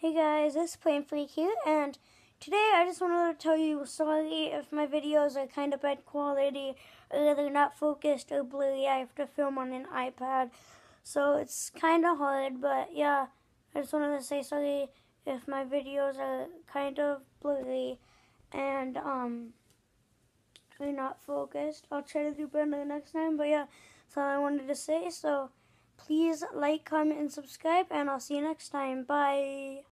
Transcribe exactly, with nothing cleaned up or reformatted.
Hey guys, it's Plain Freak here, and today I just wanted to tell you sorry if my videos are kind of bad quality, or they're not focused or blurry. I have to film on an iPad, so it's kind of hard, but yeah, I just wanted to say sorry if my videos are kind of blurry and um are not focused. I'll try to do better next time, but yeah, that's all I wanted to say, so please like, comment, and subscribe, and I'll see you next time. Bye!